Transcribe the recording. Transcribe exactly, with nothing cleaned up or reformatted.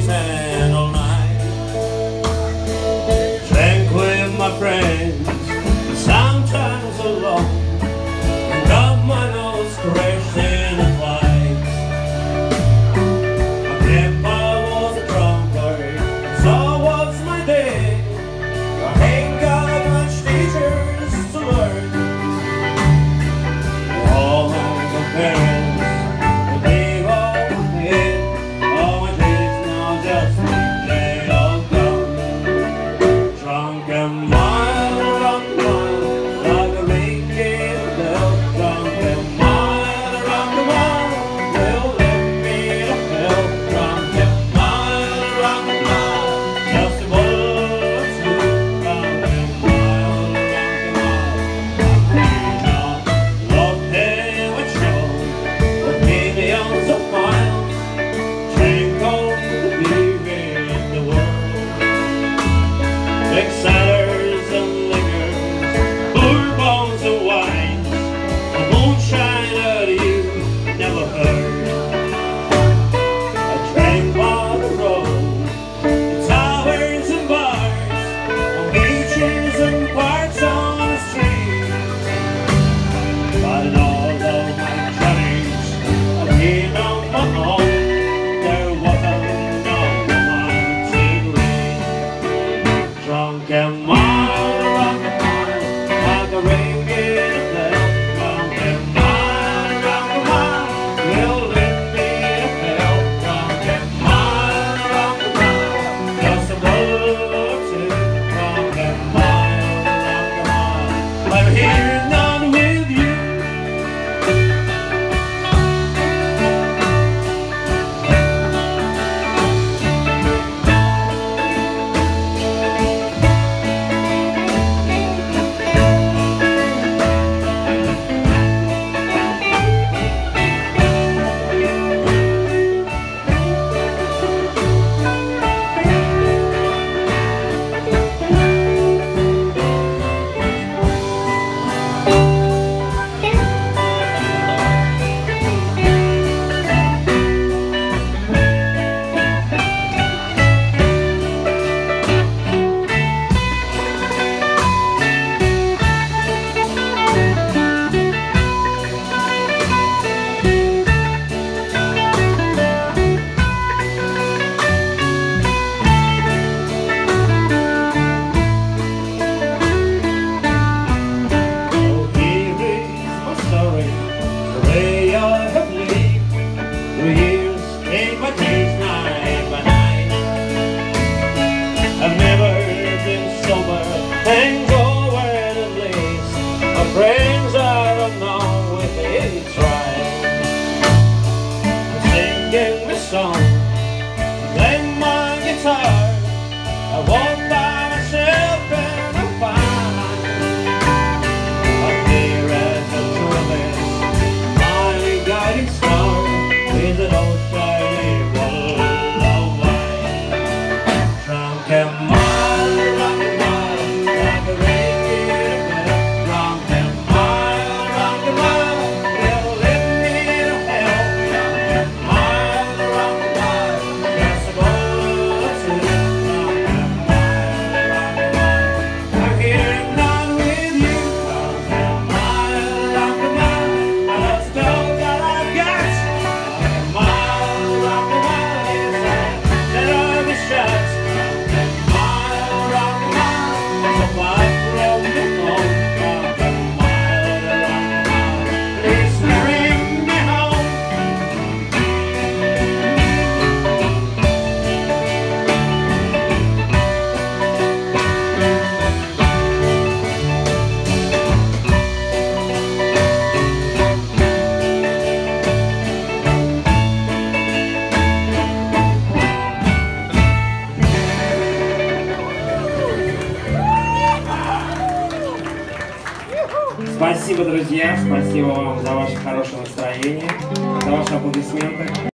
dancing all night. Drank with my friends, sometimes alone. Got my nose crashed in the flights. My grandpa was a drunkard, so was my dad. I ain't got much teachers to learn. All of the parents, the big old head. All my kids now just dead or gone. Drunk and wild, drunk and wild, like a ringing bell. Drunk and wild, drunk and wild, will let me to hell. Drunk and wild, drunk and wild, just a bullet or two. Drunk and wild, drunk and wild, love him a show with millions of miles. Drink all the beer in the world. Big cellars and liquors, bourbons and wines, a moonshine that you never heard. I drank by the road, in taverns and bars, on beaches and parks on the street. But in all of my journeys, I've been on my own. There wasn't no one to read. Drunk and wild, drunk and wild, like a ringing bell. Drunk and wild, drunk and wild, will lead me to hell. Drunk and wild, drunk and wild, just a bullet or two. Drunk and wild, drunk and wild, I'm here none with you. I've never been sober and go where the place. My friends, I don't know if they try. I'm singing this song, playing my guitar. I walk by myself and I'm fine. Up there as a trumpet, my guiding star is an old shiny bottle of wine. Drunk and wild, drunk and wild, like a ringing bell. Drunk and wild, drunk and wild, will lead me to hell. Drunk and wild, drunk and wild, just a bullet or two. Drunk and wild, drunk and wild, I'm here and none with you. Drunk and wild, drunk and wild, I lost all that I've got. Drunk and wild, drunk and wild, yes, I let all the shots. Drunk and wild, drunk and wild, so far from the phone. Drunk and wild, drunk and wild, please bring me home. Спасибо, друзья, спасибо вам за ваше хорошее настроение, за ваши аплодисменты.